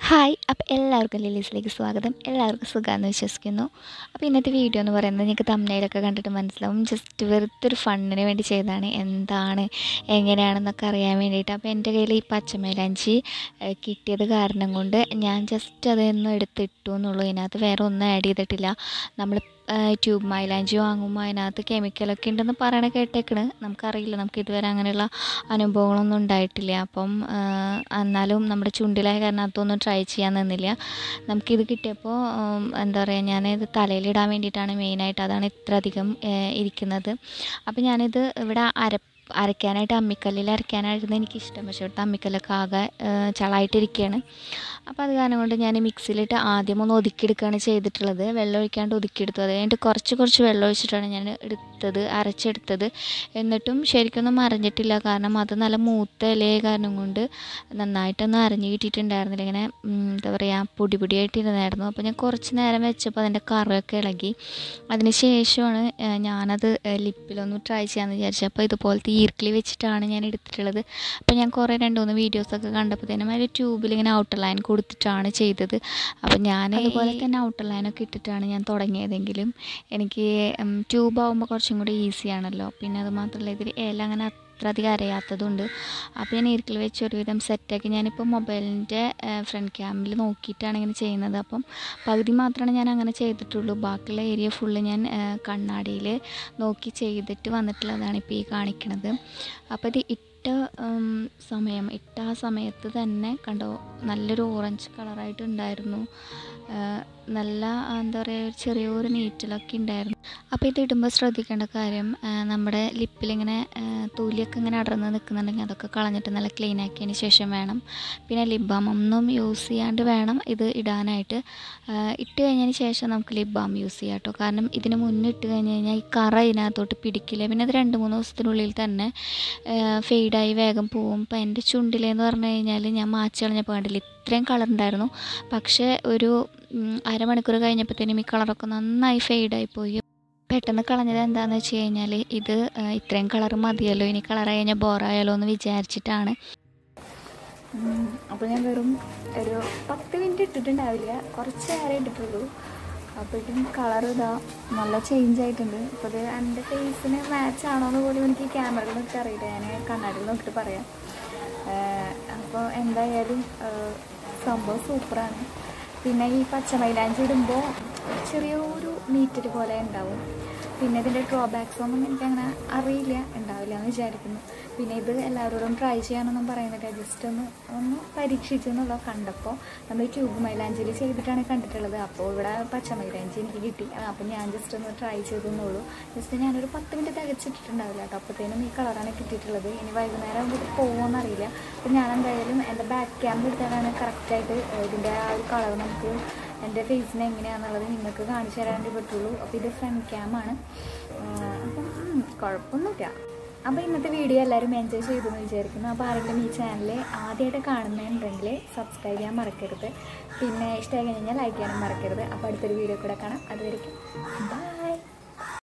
Hi അപ്പോൾ എല്ലാവർക്കും ലിലീസിലേക്ക് സ്വാഗതം. എല്ലാവർക്കും സുഖമാണെന്ന് വിശ്വസിക്കുന്നു. അപ്പോൾ ഇന്നത്തെ വീഡിയോ എന്ന് പറയുന്നത് നിങ്ങൾക്ക് തംബ്നെയിലൊക്കെ കണ്ടിട്ട് മനസ്സിലാവും, ജസ്റ്റ് വെറുതെ ഒരു ഫണ്ണിന് വേണ്ടി ചെയ്തതാണ്. എന്താണ് എങ്ങനെയാണെന്നൊക്കെ അറിയാൻ വേണ്ടിയിട്ട്. അപ്പോൾ എൻ്റെ കയ്യിൽ ഈ പച്ചമൈലാഞ്ചി കിട്ടിയത് കാരണം കൊണ്ട് ഞാൻ ജസ്റ്റ് അതൊന്നും എടുത്തിട്ടു എന്നുള്ളൂ. ഇതിനകത്ത് വേറെ ഒന്നും ആഡ് ചെയ്തിട്ടില്ല. നമ്മൾ ട്യൂബ് മൈലാഞ്ചി വാങ്ങുമ്പോൾ അതിനകത്ത് കെമിക്കലൊക്കെ ഉണ്ടെന്ന് പറയണ കേട്ടേക്കണ്. നമുക്കറിയില്ല, നമുക്ക് ഇതുവരെ അങ്ങനെയുള്ള അനുഭവങ്ങളൊന്നും ഉണ്ടായിട്ടില്ല. അപ്പം എന്നാലും നമ്മുടെ ചുണ്ടിലായ കാരണം അതൊന്നും ട്രൈ ചെയ്യാൻ നിന്നില്ല. നമുക്കിത് കിട്ടിയപ്പോൾ എന്താ പറയുക, ഞാനിത് തലയിലിടാൻ വേണ്ടിയിട്ടാണ് മെയിനായിട്ട്, അതാണ് ഇത്ര അധികം ഇരിക്കുന്നത്. അപ്പോൾ ഞാനിത് ഇവിടെ അരയ്ക്കാനായിട്ട് അമ്മിക്കല്ലിൽ അരയ്ക്കാനായിരുന്നു എനിക്കിഷ്ടം. പക്ഷേ ഇവിടുത്തെ അമ്മിക്കല്ലൊക്കെ ആകെ ചളായിട്ടിരിക്കുകയാണ്. അപ്പോൾ അത് കാരണം കൊണ്ട് ഞാൻ മിക്സിയിലിട്ട് ആദ്യം ഒന്ന് ഒതുക്കിയെടുക്കുകയാണ് ചെയ്തിട്ടുള്ളത്. വെള്ളം ഒഴിക്കാണ്ട് ഒതുക്കിയെടുത്തു. അത് കഴിഞ്ഞിട്ട് കുറച്ച് വെള്ളം ഒഴിച്ചിട്ടാണ് ഞാൻ അരച്ചെടുത്തത്. എന്നിട്ടും ശരിക്കൊന്നും അരഞ്ഞിട്ടില്ല. കാരണം അത് നല്ല മൂത്ത ഇലയെ കാരണം കൊണ്ട് നന്നായിട്ടൊന്നും അരഞ്ഞ് കിട്ടിയിട്ടുണ്ടായിരുന്നില്ല. ഇങ്ങനെ എന്താ പറയുക, പൊടിയായിട്ടിരുന്നായിരുന്നു. അപ്പോൾ ഞാൻ കുറച്ച് നേരം വെച്ചപ്പോൾ അതിൻ്റെ കറയൊക്കെ ഇളകി. അതിന് ശേഷമാണ് ഞാനത് ലിപ്പിലൊന്ന് ട്രൈ ചെയ്യാമെന്ന് വിചാരിച്ചത്. അപ്പോൾ ഇതുപോലത്തെ ഈർക്കിളി വെച്ചിട്ടാണ് ഞാൻ എടുത്തിട്ടുള്ളത്. അപ്പോൾ ഞാൻ കുറേ 2-3 വീഡിയോസൊക്കെ കണ്ടപ്പോഴത്തേനും അതിൽ ട്യൂബിൽ ഇങ്ങനെ ഔട്ടർ ലൈൻ കൊടുത്തിട്ടാണ് ചെയ്തത്. അപ്പോൾ ഞാൻ അതുപോലെ തന്നെ ഔട്ടർ ലൈനൊക്കെ ഇട്ടിട്ടാണ് ഞാൻ തുടങ്ങിയതെങ്കിലും എനിക്ക് ട്യൂബാകുമ്പോൾ കുറച്ചും കൂടി ഈസിയാണല്ലോ. പിന്നെ അത് മാത്രമല്ല ഇതിൽ ഇല അങ്ങനെ അത്ര അധികം അരയാത്തതുണ്ട്. അപ്പോൾ ഞാൻ ഈർക്കിൽ വെച്ച് ഒരുവിധം സെറ്റാക്കി. ഞാനിപ്പോൾ മൊബൈലിൻ്റെ ഫ്രണ്ട് ക്യാമിൽ നോക്കിയിട്ടാണ് ഇങ്ങനെ ചെയ്യുന്നത്. അപ്പം പകുതി മാത്രമാണ് ഞാൻ അങ്ങനെ ചെയ്തിട്ടുള്ളൂ. ബാക്കിയുള്ള ഏരിയ ഫുള്ള് ഞാൻ കണ്ണാടിയിൽ നോക്കി ചെയ്തിട്ട് വന്നിട്ടുള്ളതാണ് ഇപ്പോൾ ഈ കാണിക്കുന്നത്. അപ്പോൾ ഇത് ഇട്ട ആ സമയത്ത് തന്നെ കണ്ടോ, നല്ലൊരു ഓറഞ്ച് കളറായിട്ടുണ്ടായിരുന്നു. നല്ല എന്താ പറയുക, ചെറിയൊരു നീറ്റലൊക്കെ ഉണ്ടായിരുന്നു. അപ്പോൾ ഇത് ഇടുമ്പോൾ ശ്രദ്ധിക്കേണ്ട കാര്യം, നമ്മുടെ ലിപ്പിലിങ്ങനെ തൊലിയൊക്കെ ഇങ്ങനെ അടർന്ന് നിൽക്കുന്നുണ്ടെങ്കിൽ അതൊക്കെ കളഞ്ഞിട്ട് നല്ല ക്ലീൻ ആക്കിയതിന് ശേഷം വേണം. പിന്നെ ലിപ് ബാം ഒന്നും യൂസ് ചെയ്യാണ്ട് വേണം ഇത് ഇടാനായിട്ട്. ഇട്ട് കഴിഞ്ഞതിന് ശേഷം നമുക്ക് ലിപ് ബാം യൂസ് ചെയ്യാം കേട്ടോ. കാരണം ഇതിന് മുന്നേ ഇട്ട് കഴിഞ്ഞ് കഴിഞ്ഞാൽ ഈ കറ ഇതിനകത്തോട്ട് പിടിക്കില്ല. പിന്നെ അത് 2-3 ദിവസത്തിനുള്ളിൽ തന്നെ ഫെയ്ഡായി വേഗം പോവും. ഇപ്പോൾ എൻ്റെ ചുണ്ടിലെന്ന് പറഞ്ഞു കഴിഞ്ഞാൽ ഞാൻ മാച്ച് കളഞ്ഞപ്പോൾ കണ്ടില്ല, ഇത്രയും കളറുണ്ടായിരുന്നു. പക്ഷേ ഒരു അരമണിക്കൂർ കഴിഞ്ഞപ്പോഴത്തേനും ഈ കളറൊക്കെ നന്നായി ഫെയ്ഡായി പോയി. പെട്ടെന്ന് കളഞ്ഞത് എന്താണെന്ന് വെച്ച് കഴിഞ്ഞാൽ, ഇത് ഇത്രയും കളർ മതിയല്ലോ, ഇനി കളറായി കഴിഞ്ഞാൽ ബോറായാലോ എന്ന് വിചാരിച്ചിട്ടാണ്. അപ്പോൾ ഞാൻ വെറും ഒരു 10 മിനിറ്റ് ഇട്ടിട്ടുണ്ടാവില്ല, കുറച്ച് നേരം ഇട്ടിട്ടുള്ളൂ. അപ്പോഴേക്കും കളർ ഇതാ നല്ല ചേഞ്ച് ആയിട്ടുണ്ട്. അപ്പോൾ അത് എൻ്റെ ഫേസിന് മാച്ച് ആണോ എന്ന് പോലും എനിക്ക് ക്യാമറയിൽ നോക്കിയിട്ട് അറിയില്ല. ഞാൻ കണ്ണാടിയിൽ നോക്കിയിട്ട് പറയാം. അപ്പോൾ എന്തായാലും സംഭവം സൂപ്പറാണ്. പിന്നെ ഈ പച്ചമൈലാഞ്ചി ഇടുമ്പോൾ ചെറിയൊരു നീറ്റൽ പോലെ ഉണ്ടാവും. പിന്നെ ഇതിൻ്റെ ഡ്രോബാക്സ് ഒന്നും എനിക്കങ്ങനെ അറിയില്ല, ഉണ്ടാവില്ല എന്ന് വിചാരിക്കുന്നു. പിന്നെ ഇത് എല്ലാവരോടും ട്രൈ ചെയ്യാനൊന്നും പറയുന്നില്ല, ജസ്റ്റ് ഒന്ന് പരീക്ഷിച്ചെന്നുള്ള കണ്ടപ്പോൾ. നമ്മൾ ട്യൂബ് മൈലാഞ്ചിയിൽ ചെയ്തിട്ടാണ് കണ്ടിട്ടുള്ളത്. അപ്പോൾ ഇവിടെ പച്ചമൈലാഞ്ചി എനിക്ക് കിട്ടി. അപ്പോൾ ഞാൻ ജസ്റ്റ് ഒന്ന് ട്രൈ ചെയ്തെന്നുള്ളൂ. ജസ്റ്റ് ഞാനൊരു 10 മിനിറ്റ് തികച്ചിട്ടുണ്ടാവില്ല കേട്ടോ. അപ്പോഴത്തേനും ഈ കളറാണ് കിട്ടിയിട്ടുള്ളത്. ഇനി വൈകുന്നേരം ആകുമ്പോൾ ഇത് പോകുമെന്നറിയില്ല. അപ്പോൾ ഞാൻ എന്തായാലും എൻ്റെ ബാക്ക് ക്യാമറ എടുത്താലാണ് കറക്റ്റായിട്ട് ഇതിൻ്റെ ആ ഒരു കളർ നമുക്ക് എൻ്റെ ഫേസിന് എങ്ങനെയാണെന്നുള്ളത് നിങ്ങൾക്ക് കാണിച്ചു തരാൻ വേണ്ടി പറ്റുള്ളൂ. അപ്പോൾ ഇത് ഫ്രണ്ട് ക്യാമാണ്. അപ്പം കുഴപ്പമൊന്നുമില്ല. അപ്പോൾ ഇന്നത്തെ വീഡിയോ എല്ലാവരും എൻജോയ് ചെയ്തു എന്ന് വിചാരിക്കുന്നു. അപ്പോൾ ആരെങ്കിലും ഈ ചാനൽ ആദ്യമായിട്ട് കാണുന്നുണ്ടെങ്കിൽ സബ്സ്ക്രൈബ് ചെയ്യാൻ മറക്കരുത്. പിന്നെ ഇഷ്ടമായി കഴിഞ്ഞാൽ ലൈക്ക് ചെയ്യാനും മറക്കരുത്. അപ്പോൾ അടുത്തൊരു വീഡിയോ കൂടെ കാണാം. അതുവരെയ്ക്കും ബൈ.